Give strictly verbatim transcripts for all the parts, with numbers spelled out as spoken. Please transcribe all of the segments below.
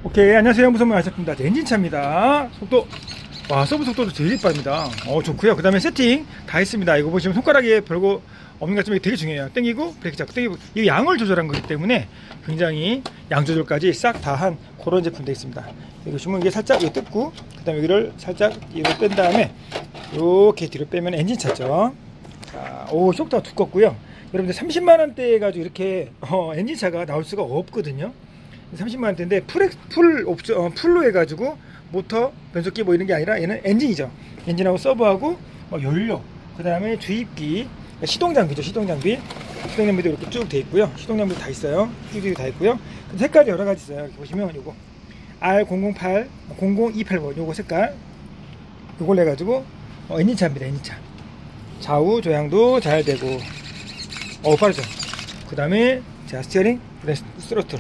오케이, 안녕하세요. 무선물 아셨습니다. 엔진차입니다. 속도, 와, 서브 속도도 되게 빠릅니다. 어, 좋고요. 그 다음에 세팅 다 했습니다. 이거 보시면 손가락에 별거 없는 것 같지만 되게 중요해요. 땡기고 브레이크 잡고 땡기고, 이 양을 조절한 거기 때문에 굉장히 양 조절까지 싹 다 한 그런 제품 되어 있습니다. 여기 보시면 이게 살짝 이거 뜯고, 그 다음에 여기를 살짝 뒤로 뺀 다음에 이렇게 뒤로 빼면 엔진차죠. 자, 오, 쇼크가 두껍고요. 여러분들 삼십만 원대 해가지고 이렇게 어, 엔진차가 나올 수가 없거든요. 삼십만 원대인데 풀, 풀 옵션, 어, 풀로 해가지고 모터, 변속기 뭐 이런 게 아니라 얘는 엔진이죠. 엔진하고 서브하고 어, 연료, 그 다음에 주입기, 시동장비죠. 시동장비. 시동장비도 이렇게 쭉 돼 있고요. 시동장비도 다 있어요. 쭉 다 있고요. 색깔이 여러 가지 있어요. 이렇게 보시면 요거 알 공공팔, 공공이팔 번 요거 색깔, 요걸 해가지고 어, 엔진차입니다. 엔진차. 좌우 조향도 잘 되고, 어 빠르죠. 그 다음에 자 스티어링, 스로틀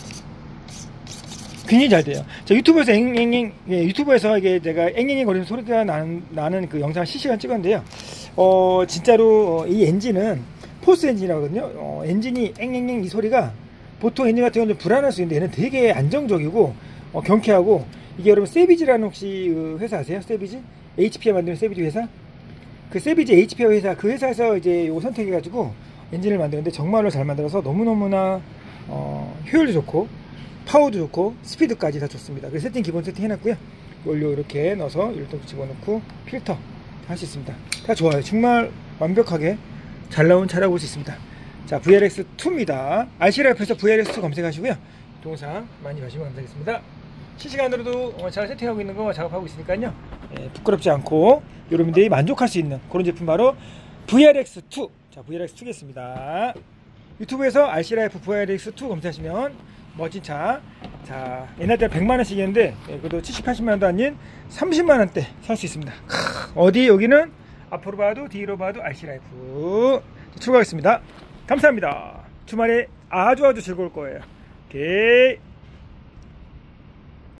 굉장히 잘 돼요. 자, 유튜브에서 앵앵앵, 예, 유튜브에서 이게 제가 앵앵앵 거리는 소리가 나는, 나는 그 영상을 실시간 찍었는데요. 어, 진짜로, 어, 이 엔진은 포스 엔진이라거든요. 어, 엔진이 앵앵앵 이 소리가 보통 엔진 같은 경우는 불안할 수 있는데 얘는 되게 안정적이고, 어, 경쾌하고, 이게 여러분 세비지라는 혹시 그 회사 아세요? 세비지? 에이치피가 만드는 세비지 회사? 그 세비지 에이치피 회사, 그 회사에서 이제 요거 선택해가지고 엔진을 만드는데 정말로 잘 만들어서 너무너무나, 어, 효율도 좋고, 파워도 좋고 스피드까지 다 좋습니다. 그래서 세팅 기본 세팅 해놨고요. 연료 이렇게 넣어서 일단 집어넣고 필터 할 수 있습니다. 다 좋아요. 정말 완벽하게 잘 나온 차라고 볼 수 있습니다. 자, 브이알엑스 투입니다. 알씨라이프에서 브이알엑스 투 검색하시고요. 동영상 많이 봐주시면 감사하겠습니다. 실시간으로도 잘 세팅하고 있는 거 작업하고 있으니까요. 예, 부끄럽지 않고 여러분들이 만족할 수 있는 그런 제품 바로 브이알엑스 투. 자, 브이알엑스 투겠습니다. 유튜브에서 알씨라이프 브이알엑스 투 검색하시면 멋진 차. 자, 옛날 때 백만 원씩이었는데 예, 그래도 칠십, 팔십만 원도 아닌 삼십만 원대 살 수 있습니다. 크, 어디 여기는 앞으로 봐도 뒤로 봐도 알씨라이프. 출발하겠습니다. 감사합니다. 주말에 아주 아주 즐거울 거예요. 오케이.